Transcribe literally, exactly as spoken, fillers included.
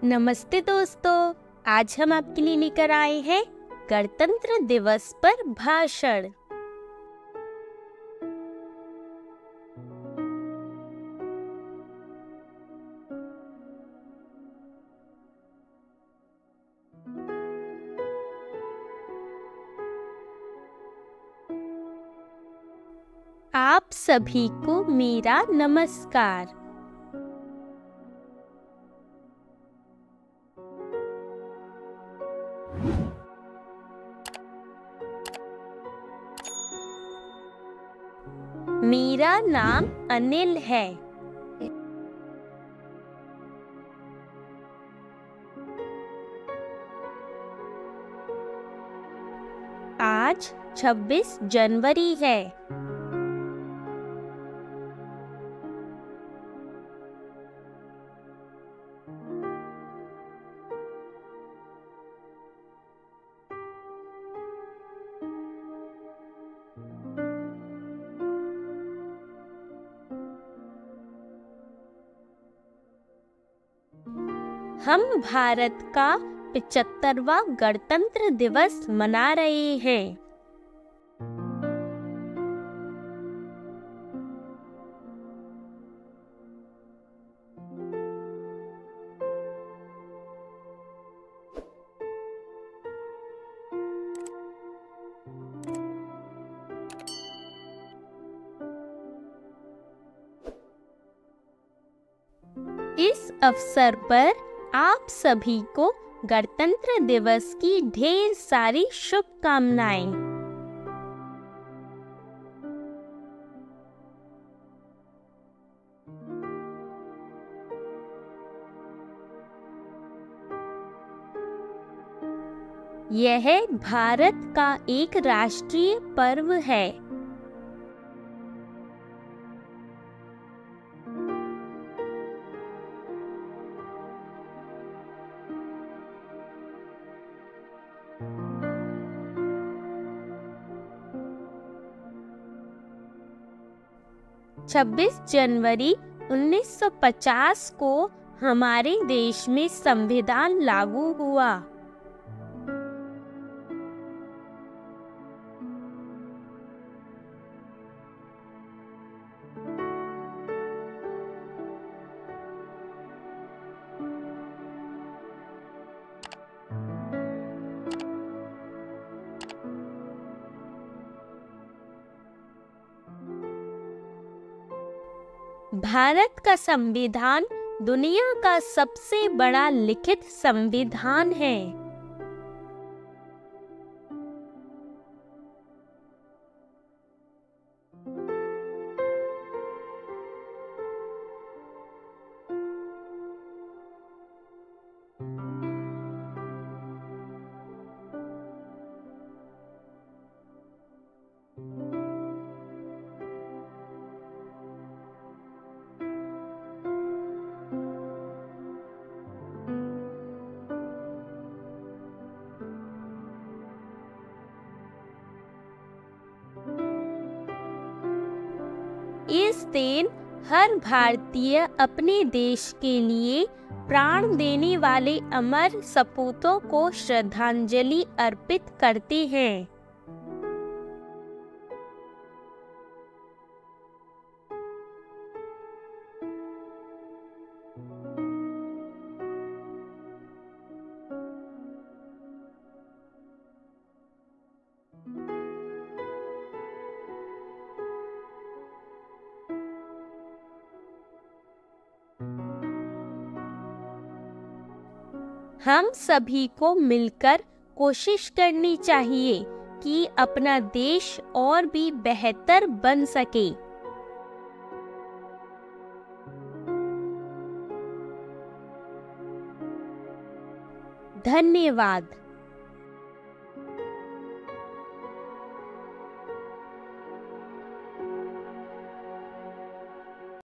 नमस्ते दोस्तों, आज हम आपके लिए लेकर आए हैं गणतंत्र दिवस पर भाषण। आप सभी को मेरा नमस्कार। मेरा नाम अनिल है। आज छब्बीस जनवरी है। हम भारत का पचहत्तरवां गणतंत्र दिवस मना रहे हैं। इस अवसर पर आप सभी को गणतंत्र दिवस की ढेर सारी शुभकामनाएं। यह भारत का एक राष्ट्रीय पर्व है। छब्बीस जनवरी उन्नीस सौ पचास को हमारे देश में संविधान लागू हुआ। भारत का संविधान दुनिया का सबसे बड़ा लिखित संविधान है। इस दिन हर भारतीय अपने देश के लिए प्राण देने वाले अमर सपूतों को श्रद्धांजलि अर्पित करते हैं। हम सभी को मिलकर कोशिश करनी चाहिए कि अपना देश और भी बेहतर बन सके। धन्यवाद।